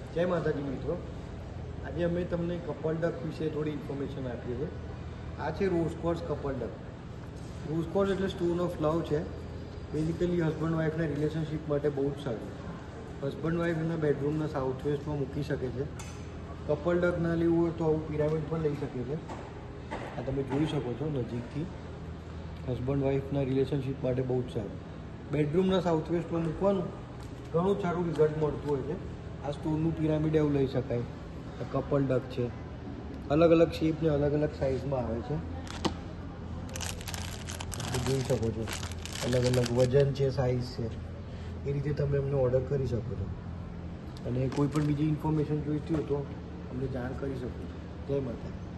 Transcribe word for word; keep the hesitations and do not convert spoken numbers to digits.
જય માતાજી મિત્રો, આજે અમે તમને કપલ ડક વિશે થોડી ઇન્ફોર્મેશન આપીએ છીએ. આ છે rose quartz couple duck. Rose quartz એટલે સ્ટોન ઓફ લવ છે. બેઝિકલી હસબન્ડ વાઈફના રિલેશનશિપ માટે બહુ જ સારું. હસબન્ડ વાઈફ એના બેડરૂમના સાઉથ વેસ્ટમાં મૂકી શકે છે. કપલ ડક ના લેવું હોય તો આવું પિરામિડ પણ લઈ શકે છે. આ તમે જોઈ શકો છો નજીકથી. હસબન્ડ વાઈફના રિલેશનશિપ માટે બહુ જ સારું. બેડરૂમના સાઉથ વેસ્ટમાં મૂકવાનું ઘણું સારું રિઝલ્ટ મળતું હોય છે. આ સ્ટોનનું પિરામિડ એવું લઈ શકાય. કપલ ડક છે, અલગ અલગ શેપ ને અલગ અલગ સાઇઝમાં આવે છે. જોઈ શકો છો, અલગ અલગ વજન છે, સાઇઝ છે. એ રીતે તમે એમને ઓર્ડર કરી શકો છો. અને કોઈ પણ બીજી ઇન્ફોર્મેશન જોઈતી હોય તો અમને જાણ કરી શકો છો. જય માતા.